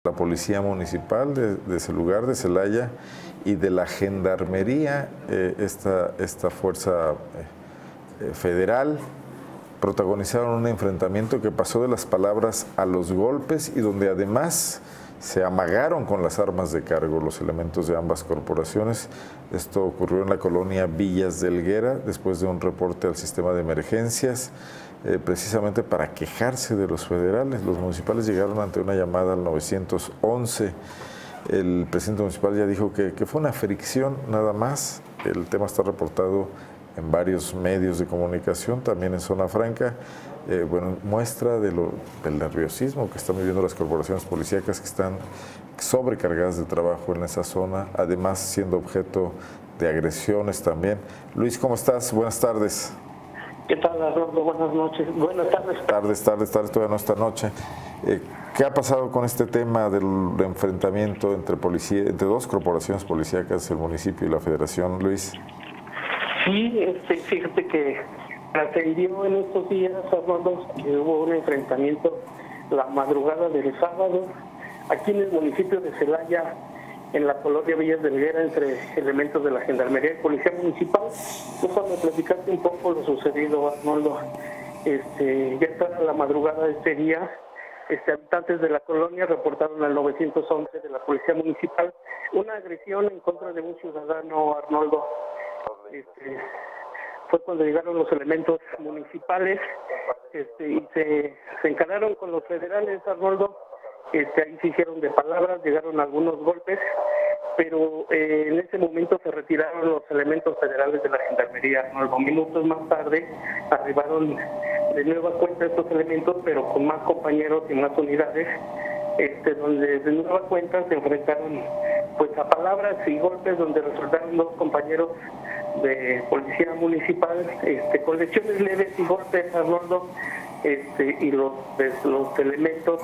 la Policía Municipal de ese lugar, de Celaya, y de la Gendarmería, esta fuerza federal, protagonizaron un enfrentamiento que pasó de las palabras a los golpes y donde además se amagaron con las armas de cargo los elementos de ambas corporaciones. Esto ocurrió en la colonia Villas de Helguera después de un reporte al sistema de emergencias, precisamente para quejarse de los federales. Los municipales llegaron ante una llamada al 911. El presidente municipal ya dijo que fue una fricción nada más. El tema está reportado en varios medios de comunicación, también en Zona Franca. Muestra del nerviosismo que están viviendo las corporaciones policíacas, que están sobrecargadas de trabajo en esa zona, además siendo objeto de agresiones también. Luis, ¿cómo estás? Buenas tardes. ¿Qué tal, Arnoldo? Buenas noches. Buenas tardes. Tardes, todavía no esta noche. ¿Qué ha pasado con este tema del enfrentamiento entre dos corporaciones policíacas, el municipio y la federación, Luis? Sí, fíjate que trascendió en estos días, Arnoldo, que hubo un enfrentamiento la madrugada del sábado aquí en el municipio de Celaya, en la colonia Villas de Helguera, entre elementos de la Gendarmería y Policía Municipal. Déjame platicarte un poco lo sucedido, Arnoldo. Ya está la madrugada de este día, habitantes de la colonia reportaron al 911 de la Policía Municipal una agresión en contra de un ciudadano, Arnoldo. Fue cuando llegaron los elementos municipales y se encararon con los federales, Arnoldo. Ahí se hicieron de palabras, llegaron algunos golpes, pero en ese momento se retiraron los elementos federales de la Gendarmería, Arnoldo. Minutos más tarde arribaron de nueva cuenta estos elementos, pero con más compañeros y más unidades, donde de nueva cuenta se enfrentaron pues a palabras y golpes, donde resultaron dos compañeros de policía municipal con lesiones leves y golpes, Arnoldo, y los elementos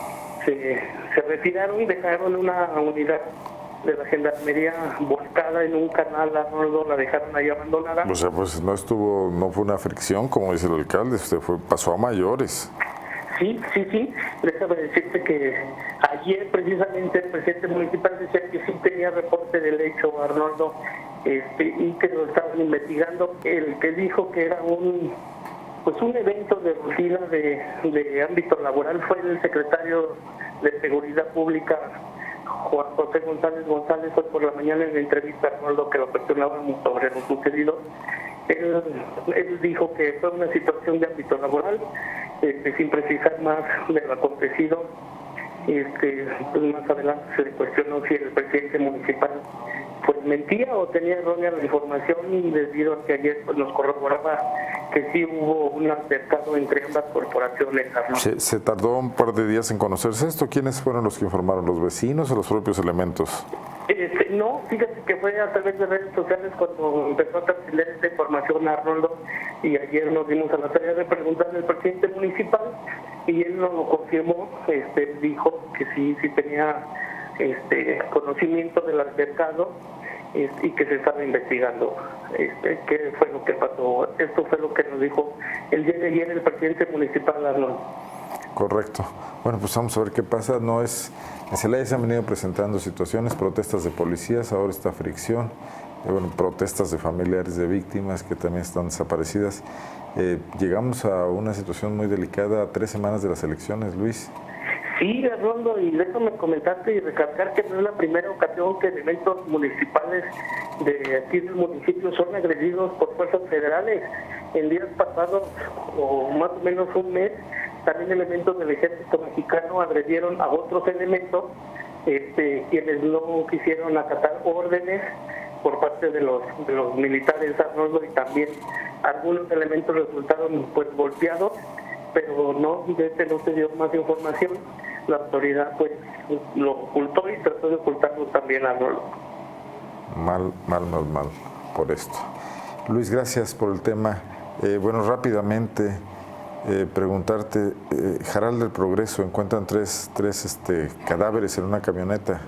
se retiraron y dejaron una unidad de la Gendarmería volcada en un canal, Arnoldo, la dejaron ahí abandonada. O sea, pues no fue una fricción, como dice el alcalde, pasó a mayores. Sí. Déjame decirte que ayer precisamente el presidente municipal decía que sí tenía reporte del hecho, Arnoldo, y que lo estaban investigando. El que dijo que era un evento de rutina de ámbito laboral fue el secretario de Seguridad Pública, Juan José González. Hoy por la mañana en la entrevista, Arnoldo, que lo cuestionábamos sobre lo sucedido. Él dijo que fue una situación de ámbito laboral, sin precisar más de lo acontecido. Pues más adelante se le cuestionó si el presidente municipal pues mentía o tenía errónea la información, debido a que ayer pues, nos corroboraba que sí hubo un altercado entre ambas corporaciones. ¿Se tardó un par de días en conocerse esto? ¿Quiénes fueron los que informaron? ¿Los vecinos o los propios elementos? No, fíjate que fue a través de redes sociales cuando empezó a trascender esta información, Arnoldo, y ayer nos dimos a la tarea de preguntarle al presidente municipal y él nos lo confirmó. Dijo que sí tenía conocimiento del altercado y que se estaba investigando qué fue lo que pasó. Esto fue lo que nos dijo el día de ayer el presidente municipal, Arnoldo. Correcto. Bueno, pues vamos a ver qué pasa. En Celaya se han venido presentando situaciones, protestas de policías, ahora esta fricción, protestas de familiares de víctimas que también están desaparecidas. Llegamos a una situación muy delicada a 3 semanas de las elecciones, Luis. Sí, Arnoldo, y déjame comentarte y recalcar que no es la primera ocasión que elementos municipales de aquí del municipio son agredidos por fuerzas federales. En días pasados, o más o menos un mes, también elementos del ejército mexicano agredieron a otros elementos, quienes no quisieron acatar órdenes por parte de los militares, Arnoldo, y también algunos elementos resultaron pues golpeados, pero no se dio más información. La autoridad pues lo ocultó y trató de ocultarlo también, Arnoldo. Mal por esto. Luis, gracias por el tema. Rápidamente preguntarte, Jaral del Progreso, encuentran tres cadáveres en una camioneta.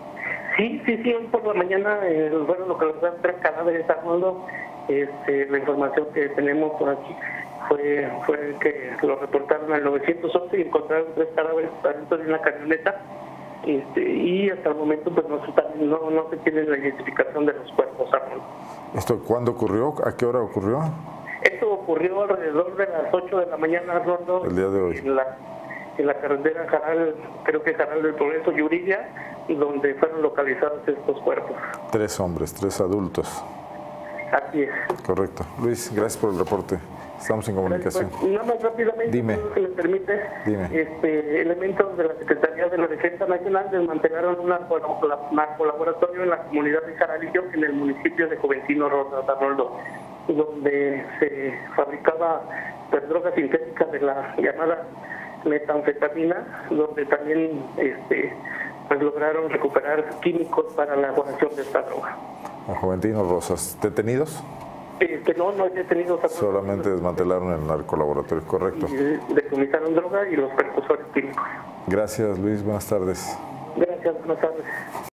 Sí, hoy por la mañana lo que nos dan 3 cadáveres, Arnoldo. La información que tenemos por aquí fue que lo reportaron al 911 y encontraron 3 cadáveres dentro de una camioneta. Y hasta el momento pues no se tiene la identificación de los cuerpos, Arnoldo. ¿Esto cuándo ocurrió? ¿A qué hora ocurrió? Esto ocurrió alrededor de las 8 de la mañana, Arnoldo. El día de hoy. En la carretera Jaral, creo que Jaral del Progreso, Yuriria, donde fueron localizados estos cuerpos. 3 hombres, 3 adultos. Así es. Correcto. Luis, gracias por el reporte. Estamos en comunicación. Pues, nada más rápidamente, Dime. si me permite, elementos de la Secretaría de la Defensa Nacional desmantelaron un narcolaboratorio en la comunidad de Jaralillo, en el municipio de Juventino Rosas, Arnoldo, donde se fabricaba pues, drogas sintéticas de la llamada metanfetamina, donde también pues lograron recuperar químicos para la elaboración de esta droga. A Juventino Rosas. ¿Detenidos? No hay detenidos. Solamente desmantelaron el narcolaboratorio, correcto. Y decomisaron droga y los precursores químicos. Gracias, Luis. Buenas tardes. Gracias, buenas tardes.